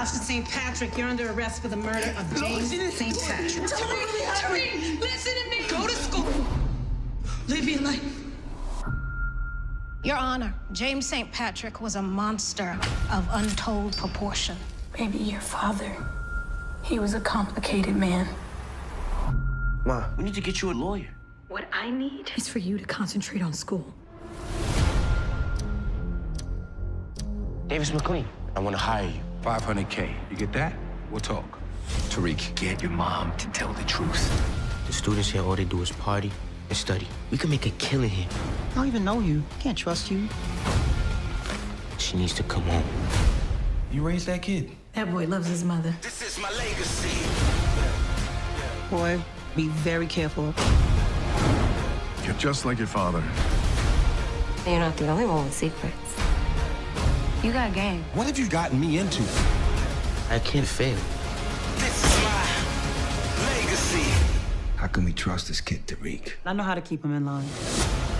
Tasha St. Patrick, you're under arrest for the murder of James St. Patrick. Tariq, listen to me. Go to school. Live your life. Your Honor, James St. Patrick was a monster of untold proportion. Maybe your father. He was a complicated man. Ma, we need to get you a lawyer. What I need is for you to concentrate on school. Davis McLean, I want to hire you. $500K. You get that? We'll talk. Tariq, get your mom to tell the truth. The students here, all they do is party and study. We can make a killing here. I don't even know you. Can't trust you. She needs to come home. You raised that kid? That boy loves his mother. This is my legacy. Boy, be very careful. You're just like your father. You're not the only one with secrets. You got game. What have you gotten me into? I can't fail. This is my legacy. How can we trust this kid, Tariq? I know how to keep him in line.